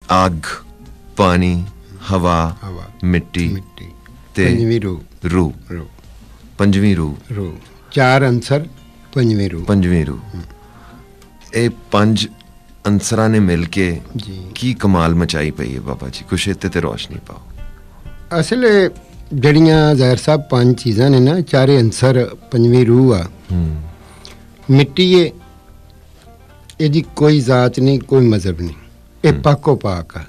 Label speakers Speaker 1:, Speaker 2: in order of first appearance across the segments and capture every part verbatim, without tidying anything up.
Speaker 1: ਅੱਗ, ਪਾਣੀ, ਹਵਾ, ਮਿੱਟੀ ਤੇ
Speaker 2: ਪੰਜਵੀਂ ਰੂਹ।
Speaker 1: ਰੂਹ
Speaker 2: ਰੂਹ
Speaker 1: ਪੰਜਵੀਂ ਰੂਹ।
Speaker 2: ਰੂਹ ਚਾਰ ਅੰਸਰ, ਪੰਜਵੀਂ ਰੂਹ।
Speaker 1: ਪੰਜਵੀਂ ਰੂਹ। ਇਹ ਪੰਜ ਅੰਸਰਾਂ ਨੇ ਮਿਲ ਕੇ
Speaker 2: ਜੀ
Speaker 1: ਕੀ ਕਮਾਲ ਮਚਾਈ ਪਈ ਹੈ ਬਾਬਾ ਜੀ, ਕੁਛ ਇੱਥੇ ਤੇ ਰੋਸ਼ਨੀ ਪਾਓ।
Speaker 2: ਅਸਲ ਜਿਹੜੀਆਂ ਜ਼ਾਹਿਰ ਸਾਹਿਬ ਪੰਜ ਚੀਜ਼ਾਂ ਨੇ ਨਾ, ਚਾਰੇ ਅੰਸਰ, ਪੰਜਵੀਂ ਰੂਹ ਆ। ਮਿੱਟੀ ਏ, ਇਹਦੀ ਕੋਈ ਜ਼ਾਤ ਨਹੀਂ, ਕੋਈ ਮਜ਼ਹਬ ਨਹੀਂ, ਇਹ ਪਾਕੋ ਪਾਕ ਆ।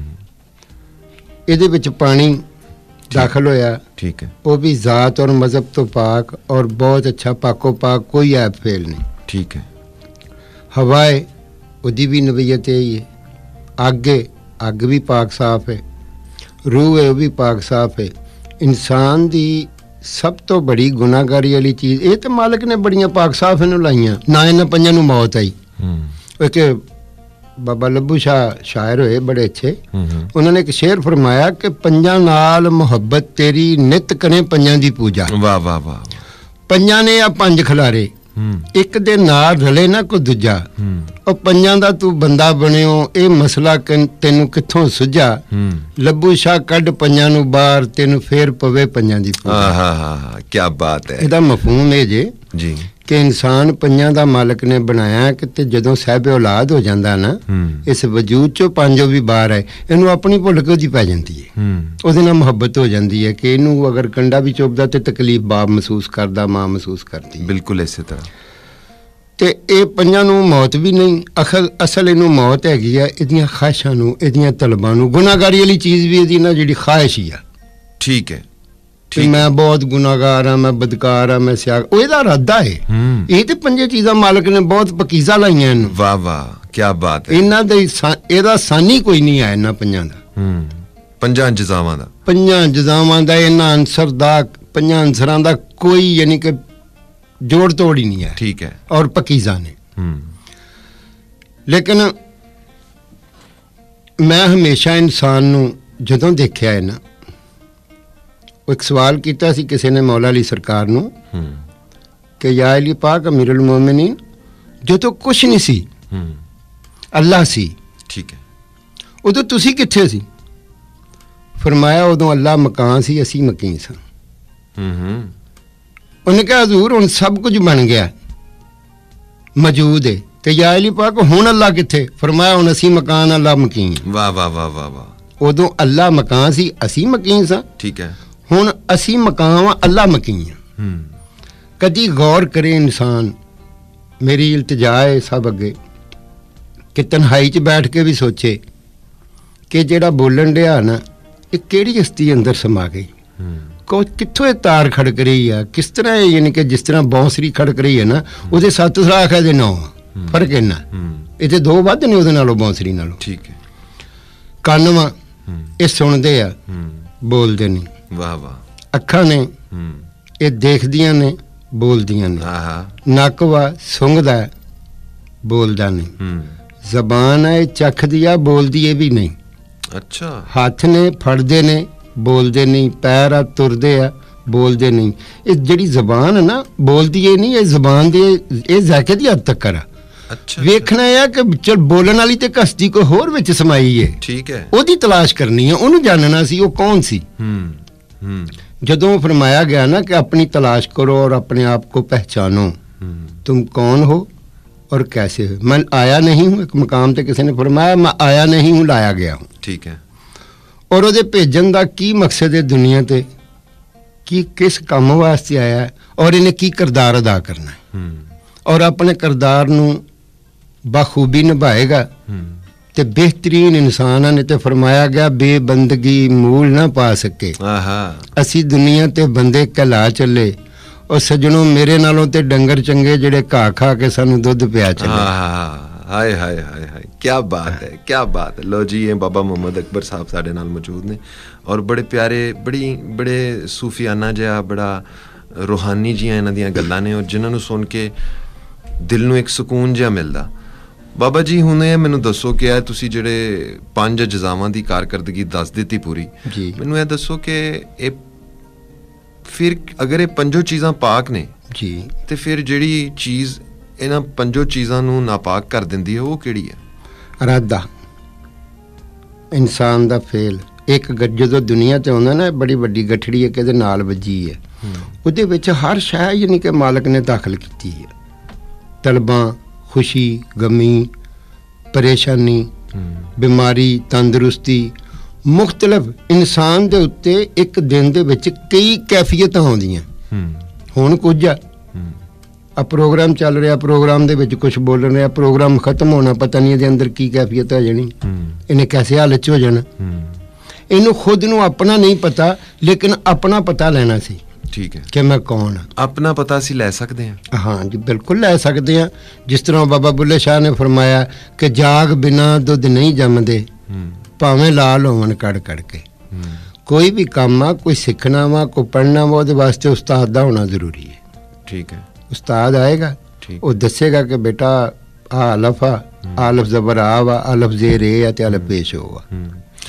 Speaker 2: ਇਹਦੇ ਵਿੱਚ ਪਾਣੀ ਦਾਖਲ ਹੋਇਆ,
Speaker 1: ਠੀਕ ਹੈ,
Speaker 2: ਉਹ ਵੀ ਜ਼ਾਤ ਔਰ ਮਜ਼ਹਬ ਤੋਂ ਪਾਕ ਔਰ ਬਹੁਤ ਅੱਛਾ ਪਾਕੋ ਪਾਕ, ਕੋਈ ਐਬ ਫੇਲ ਨਹੀਂ।
Speaker 1: ਠੀਕ ਹੈ।
Speaker 2: ਹਵਾ ਹੈ, ਉਹਦੀ ਵੀ ਨਬੀਅਤ ਇਹੀ ਹੈ। ਅੱਗ ਹੈ, ਅੱਗ ਵੀ ਪਾਕ ਸਾਫ ਹੈ। ਰੂਹ ਹੈ, ਉਹ ਵੀ ਪਾਕ ਸਾਫ ਹੈ। ਇਨਸਾਨ ਦੀ ਸਭ ਤੋਂ ਬੜੀ ਗੁਨਾਹਗਾਰੀ ਵਾਲੀ ਚੀਜ਼ ਇਹ ਤਾਂ ਮਾਲਕ ਨੇ ਬੜੀਆਂ ਪਾਕ ਸਾਫ ਇਹਨੂੰ ਲਾਈਆਂ, ਨਾ ਇਹਨਾਂ ਪੰਜਾਂ ਨੂੰ ਮੌਤ ਆਈ। ਇੱਕ ਬਾਬਾ ਲੱਭੂ ਸ਼ਾਹ ਸ਼ਾਇਰ ਹੋਏ ਬੜੇ ਅੱਛੇ, ਉਹਨਾਂ ਨੇ ਇੱਕ ਸ਼ੇਰ ਫਰਮਾਇਆ ਕਿ ਪੰਜਾਂ ਨਾਲ ਮੁਹੱਬਤ ਤੇਰੀ ਨਿਤ ਕਰੇ ਪੰਜਾਂ ਦੀ ਪੂਜਾ। ਵਾਹ ਵਾਹ ਵਾਹ। ਪੰਜਾਂ ਨੇ ਆ ਪੰਜ ਖਿਲਾਰੇ, ਇੱਕ ਦੇ ਨਾਲ ਰਲੇ ਨਾ ਕੋਈ ਦੂਜਾ। ਉਹ ਪੰਜਾਂ ਦਾ ਤੂੰ ਬੰਦਾ ਬਣਿਓ, ਇਹ ਮਸਲਾ ਤੈਨੂੰ ਕਿੱਥੋਂ ਸੁਝਾ। ਲੱਭੂ ਸ਼ਾਹ ਕੱਢ ਪੰਜਾਂ ਨੂੰ ਬਾਹਰ, ਤੈਨੂੰ ਫੇਰ ਪਵੇ ਪੰਜਾਂ ਦੀ ਪੂਜਾ।
Speaker 1: ਕੀ ਬਾਤ ਹੈ।
Speaker 2: ਇਹਦਾ ਮਫਹੂਮ ਇਹ ਜੇ
Speaker 1: ਜੀ
Speaker 2: ਕਿ ਇਨਸਾਨ ਪੰਜਾਂ ਦਾ ਮਾਲਕ ਨੇ ਬਣਾਇਆ ਕਿ ਤੇ ਜਦੋਂ ਸਾਹਿਬ ਔਲਾਦ ਹੋ ਜਾਂਦਾ ਨਾ, ਇਸ ਵਜੂਦ ਚੋਂ ਪੰਜੋਂ ਵੀ ਬਾਹਰ ਹੈ, ਇਹਨੂੰ ਆਪਣੀ ਭੁੱਲ ਕੇ ਉਹਦੀ ਪੈ ਜਾਂਦੀ ਹੈ। ਉਹਦੇ ਨਾਲ ਮੁਹੱਬਤ ਹੋ ਜਾਂਦੀ ਹੈ ਕਿ ਇਹਨੂੰ ਅਗਰ ਕੰਡਾ ਵੀ ਚੁੱਭਦਾ ਤੇ ਤਕਲੀਫ ਬਾਪ ਮਹਿਸੂਸ ਕਰਦਾ, ਮਾਂ ਮਹਿਸੂਸ ਕਰਦੀ।
Speaker 1: ਬਿਲਕੁਲ ਇਸੇ ਤਰ੍ਹਾਂ।
Speaker 2: ਤੇ ਇਹ ਪੰਜਾਂ ਨੂੰ ਮੌਤ ਵੀ ਨਹੀਂ, ਅਖਲ ਅਸਲ ਇਹਨੂੰ ਮੌਤ ਹੈਗੀ ਆ ਇਹਦੀਆਂ ਖਾਹਿਸ਼ਾਂ ਨੂੰ, ਇਹਦੀਆਂ ਤਲਬਾਂ ਨੂੰ। ਗੁਨਾਹਗਾਰੀ ਵਾਲੀ ਚੀਜ਼ ਵੀ ਇਹਦੀ ਨਾ ਜਿਹੜੀ ਖਾਹਿਸ਼ ਹੀ ਆ। ਠੀਕ ਹੈ। ਮੈਂ ਬਹੁਤ ਗੁਨਾਹਗਾਰ ਹਾਂ, ਮੈਂ ਬਦਕਾਰ ਹਾਂ, ਮੈਂ ਸਿਆਗ, ਉਹ ਇਹਦਾ ਇਰਾਦਾ ਹੈ। ਇਹ ਤੇ ਪੰਜੇ ਚੀਜ਼ਾਂ ਮਾਲਕ ਨੇ ਬਹੁਤ ਪਕੀਜ਼ਾ ਲਾਈਆਂ ਇਹਨੂੰ। ਵਾਹ ਵਾਹ, ਕੀ ਬਾਤ ਹੈ। ਇਹਨਾਂ ਦੇ ਇਹਦਾ ਸਾਨੀ ਕੋਈ ਨਹੀਂ ਹੈ ਇਹਨਾਂ ਪੰਜਾਂ ਦਾ, ਪੰਜਾਂ ਜਜ਼ਾਵਾਂ ਦਾ, ਪੰਜਾਂ ਜਜ਼ਾਵਾਂ ਦਾ, ਇਹਨਾਂ ਅੰਸਰ ਦਾ, ਪੰਜਾਂ ਅੰਸਰਾਂ ਦਾ ਕੋਈ ਯਾਨੀ ਕਿ ਜੋੜ ਤੋੜ ਹੀ ਨਹੀਂ ਹੈ। ਠੀਕ ਹੈ। ਔਰ ਪਕੀਜ਼ਾ ਨੇ। ਲੇਕਿਨ ਮੈਂ ਹਮੇਸ਼ਾ ਇਨਸਾਨ ਨੂੰ ਜਦੋਂ ਦੇਖਿਆ ਹੈ ਨਾ, ਇੱਕ ਸਵਾਲ ਕੀਤਾ ਸੀ ਕਿਸੇ ਨੇ ਮੌਲਾ ਅਲੀ ਸਰਕਾਰ ਨੂੰ ਕਿ ਯਾ ਅਲੀ ਪਾਕ ਅਮੀਰੁਲ ਮੋਮਿਨੀਨ, ਜਦੋਂ ਕੁਛ ਨਹੀਂ ਸੀ, ਅੱਲਾਹ ਸੀ, ਠੀਕ ਹੈ, ਉਦੋਂ ਤੁਸੀਂ ਕਿੱਥੇ ਸੀ? ਫਰਮਾਇਆ ਉਦੋਂ ਅੱਲਾਹ ਮਕਾਨ ਸੀ, ਅਸੀਂ ਮਕੀਨ ਸਾਂ। ਉਹਨੇ ਕਿਹਾ ਹਜ਼ੂਰ ਹੁਣ ਸਭ ਕੁਝ ਬਣ ਗਿਆ, ਮੌਜੂਦ ਹੈ, ਤੇ ਯਾ ਅਲੀ ਪਾਕ ਹੁਣ ਅੱਲਾਹ ਕਿੱਥੇ? ਫਰਮਾਇਆ ਹੁਣ ਅਸੀਂ ਮਕਾਨ, ਅੱਲਾਹ ਮਕੀਨ। ਵਾਹ ਵਾਹ ਵਾਹ ਵਾਹ ਵਾਹ। ਉਦੋਂ ਅੱਲਾਹ ਮਕਾਨ ਸੀ, ਅਸੀਂ ਮਕੀਨ ਸਾਂ। ਠੀਕ ਹੈ। ਹੁਣ ਅਸੀਂ ਮਕਾਨ ਵਾਂ, ਅੱਲਾਹ ਮਕੀਨ ਆ। ਕਦੀ ਗੌਰ ਕਰੇ ਇਨਸਾਨ, ਮੇਰੀ ਇਲਤਜਾ ਹੈ ਸਭ ਅੱਗੇ ਕਿ ਤਨਹਾਈ 'ਚ ਬੈਠ ਕੇ ਵੀ ਸੋਚੇ ਕਿ ਜਿਹੜਾ ਬੋਲਣ ਡਿਆ ਨਾ, ਇਹ ਕਿਹੜੀ ਹਸਤੀ ਅੰਦਰ ਸਮਾ ਗਈ, ਕੋ ਕਿੱਥੋਂ ਇਹ ਤਾਰ ਖੜਕ ਰਹੀ ਆ, ਕਿਸ ਤਰ੍ਹਾਂ ਇਹ, ਯਾਨੀ ਕਿ ਜਿਸ ਤਰ੍ਹਾਂ ਬਾਂਸਰੀ ਖੜਕ ਰਹੀ ਹੈ ਨਾ, ਉਹਦੇ ਸੱਤ ਸਰਾਖ ਹੈ, ਇਹਦੇ ਨੌ। ਫਰਕ ਇੰਨਾ, ਇਹਦੇ ਦੋ ਵੱਧ ਨੇ ਉਹਦੇ ਨਾਲੋਂ, ਬਾਂਸਰੀ ਨਾਲੋਂ। ਠੀਕ ਹੈ। ਕੰਨ ਵਾ, ਇਹ ਸੁਣਦੇ ਆ, ਬੋਲਦੇ ਨਹੀਂ। ਵਾਹ ਵਾਹ। ਅੱਖਾਂ ਨੇ, ਇਹ ਦੇਖਦੀਆਂ ਨੇ, ਬੋਲਦੀਆਂ ਨੇ। ਨੱਕ ਵਾ, ਸੁੰਘਦਾ, ਬੋਲਦਾ ਨਹੀਂ। ਜ਼ਬਾਨ ਹੈ, ਇਹ ਚੱਖਦੀ ਆ, ਬੋਲਦੀ ਇਹ ਵੀ ਨਹੀਂ। ਅੱਛਾ। ਹੱਥ ਨੇ, ਫੜਦੇ ਨੇ, ਬੋਲਦੇ ਨਹੀਂ। ਪੈਰ ਆ, ਤੁਰਦੇ ਆ, ਬੋਲਦੇ ਨਹੀਂ। ਇਹ ਜਿਹੜੀ ਜ਼ਬਾਨ ਹੈ ਨਾ, ਬੋਲਦੀ ਇਹ ਨਹੀਂ, ਇਹ ਜ਼ਬਾਨ ਦੀ ਇਹ ਜ਼ਾਇਕੇ ਦੀ ਹੱਦ ਤੱਕ ਕਰਾ। ਅੱਛਾ। ਵੇਖਣਾ ਇਹ ਆ ਕਿ ਚਲ ਬੋਲਣ ਵਾਲੀ ਤੇ ਕਸਦੀ ਕੋਈ ਹੋਰ ਵਿੱਚ ਸਮਾਈ ਹੈ। ਠੀਕ ਹੈ। ਉਹਦੀ ਤਲਾਸ਼ ਕਰਨੀ ਹੈ, ਉਹਨੂੰ ਜਾਣਨਾ ਸੀ ਉਹ ਕੌਣ ਸੀ। ਜਦੋਂ फरमाया गया ना कि अपनी तलाश करो और अपने आप को पहचानो, तुम कौन हो और कैसे हो। मैं आया नहीं हूँ, एक मकाम पे किसी ने फरमाया मैं आया नहीं हूँ, लाया गया हूँ। ठीक है। और ਉਹਦੇ ਭੇਜਣ ਦਾ ਕੀ ਮਕਸਦ ਹੈ ਦੁਨੀਆ ਤੇ, ਕੀ ਕਿਸ ਕੰਮ ਵਾਸਤੇ ਆਇਆ ਹੈ ਔਰ ਇਹਨੇ ਕੀ ਕਿਰਦਾਰ ਅਦਾ ਕਰਨਾ ਹੈ ਔਰ ਆਪਣੇ ਕਿਰਦਾਰ ਨੂੰ ਬਖੂਬੀ ਨਿਭਾਏਗਾ ਤੇ बेहतरीन इंसान ने। तो फरमाया गया बेबंदगी मूल ना पा सके, असी दुनिया ते बंदे कहला चले और सजनों मेरे नालों ते डंगर चंगे जेड़े घा खा के सानू दुध पिया चले। हाय हाय हाय हाय, क्या बात है, क्या बात है। लो जी, ये बाबा मोहम्मद अकबर साहब साडे नाल मौजूद ने और बड़े प्यारे, बड़ी बड़े सूफियाना जिहा, बड़ा रूहानी जिहा इन्हां दियां गल्लां ने और जिन्हां नूं सुन के दिल नूं एक सुकून जिहा मिलदा। बाबा जी हुण ਇਹ ਮੈਨੂੰ ਦੱਸੋ ਕਿ ਇਹ ਤੁਸੀਂ ਜਿਹੜੇ ਪੰਜ ਅਜਜ਼ਾਵਾਂ ਦੀ ਕਾਰਕਰਦਗੀ ਦੱਸ ਦਿੱਤੀ ਪੂਰੀ, ਮੈਨੂੰ ਇਹ ਦੱਸੋ ਕਿ ਇਹ ਫਿਰ ਅਗਰ ਇਹ ਪੰਜੋ ਚੀਜ਼ਾਂ ਪਾਕ ਨੇ ਜੀ ਤੇ ਫਿਰ ਜਿਹੜੀ ਚੀਜ਼ ਇਹਨਾਂ ਪੰਜੋ ਚੀਜ਼ਾਂ ਨੂੰ ਨਾਪਾਕ ਕਰ ਦਿੰਦੀ ਹੈ ਉਹ ਕਿਹੜੀ ਹੈ? ਇਰਾਦਾ। ਇਨਸਾਨ ਦਾ ਫੇਲ ਇੱਕ ਜਦੋਂ ਦੁਨੀਆ ਤੇ ਆਉਂਦਾ ਨਾ, ਬੜੀ ਵੱਡੀ ਗਠੜੀ ਇੱਕ ਇਹਦੇ ਨਾਲ ਵੱਜੀ ਹੈ, ਉਹਦੇ ਵਿੱਚ ਹਰ ਸ਼ੈ ਯਾਨੀ ਕਿ ਮਾਲਕ ਨੇ ਦਾਖਲ ਕੀਤੀ ਹੈ। ਤਲਬਾਂ, ਖੁਸ਼ੀ, ਗਮੀ, ਪਰੇਸ਼ਾਨੀ, ਬਿਮਾਰੀ, ਤੰਦਰੁਸਤੀ, ਮੁਖਤਲਿਫ ਇਨਸਾਨ ਦੇ ਉੱਤੇ ਇੱਕ ਦਿਨ ਦੇ ਵਿੱਚ ਕਈ ਕੈਫੀਅਤਾਂ ਆਉਂਦੀਆਂ। ਹੁਣ ਕੁਝ ਆ ਆ ਪ੍ਰੋਗਰਾਮ ਚੱਲ ਰਿਹਾ, ਪ੍ਰੋਗਰਾਮ ਦੇ ਵਿੱਚ ਕੁਝ ਬੋਲ ਰਿਹਾ, ਪ੍ਰੋਗਰਾਮ ਖਤਮ ਹੋਣਾ, ਪਤਾ ਨਹੀਂ ਇਹਦੇ ਅੰਦਰ ਕੀ ਕੈਫੀਅਤ ਆ ਜਾਣੀ, ਇਹਨੇ ਕੈਸੇ ਹਾਲਤ 'ਚ ਹੋ ਜਾਣਾ। ਇਹਨੂੰ ਖੁਦ ਨੂੰ ਆਪਣਾ ਨਹੀਂ ਪਤਾ, ਲੇਕਿਨ ਆਪਣਾ ਪਤਾ ਲੈਣਾ ਸੀ।
Speaker 1: ਠੀਕ ਹੈ
Speaker 2: ਕਿ ਮੈਂ ਕੌਣ ਹਾਂ।
Speaker 1: ਆਪਣਾ ਪਤਾ ਅਸੀਂ ਲੈ ਸਕਦੇ ਹਾਂ।
Speaker 2: ਹਾਂ ਜੀ, ਬਿਲਕੁਲ ਲੈ ਸਕਦੇ ਹਾਂ। ਜਿਸ ਤਰ੍ਹਾਂ ਬਾਬਾ ਬੁੱਲੇ ਸ਼ਾਹ ਨੇ ਫਰਮਾਇਆ ਕਿ ਜਾਗ ਬਿਨਾਂ ਦੁੱਧ ਨਹੀਂ ਜੰਮਦੇ, ਭਾਵੇਂ ਲਾਲ ਹੋਵਣ ਕੜ ਕੜ ਕੇ। ਕੋਈ ਵੀ ਕੰਮ ਆ, ਕੋਈ ਸਿੱਖਣਾ ਵਾ, ਕੋਈ ਪੜ੍ਹਨਾ ਵਾ, ਉਹਦੇ ਵਾਸਤੇ ਉਸਤਾਦ ਦਾ ਹੋਣਾ ਜ਼ਰੂਰੀ ਹੈ।
Speaker 1: ਠੀਕ ਹੈ।
Speaker 2: ਉਸਤਾਦ ਆਏਗਾ, ਉਹ ਦੱਸੇਗਾ ਕਿ ਬੇਟਾ ਆ ਅਲਫ ਆ, ਅਲਫ ਜ਼ਬਰ ਆ ਵਾ, ਅਲਫ ਜ਼ੇਰ ਏ ਆ ਤੇ ਅਲਫ ਪੇਸ਼ ਹੋ ਵਾ।